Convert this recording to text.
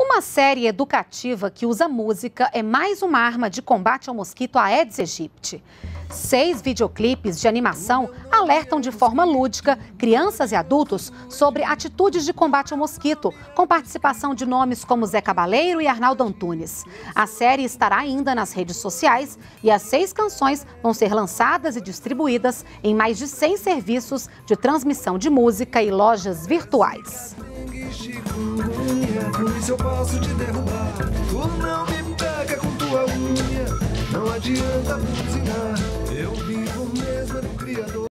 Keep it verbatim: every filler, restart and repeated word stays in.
Uma série educativa que usa música é mais uma arma de combate ao mosquito Aedes aegypti. Seis videoclipes de animação alertam de forma lúdica crianças e adultos sobre atitudes de combate ao mosquito, com participação de nomes como Zé Cabaleiro e Arnaldo Antunes. A série estará ainda nas redes sociais e as seis canções vão ser lançadas e distribuídas em mais de cem serviços de transmissão de música e lojas virtuais. Com isso eu posso te derrubar. Tu não me pega com tua unha. Não adianta buzinar. Eu vivo mesmo do Criador.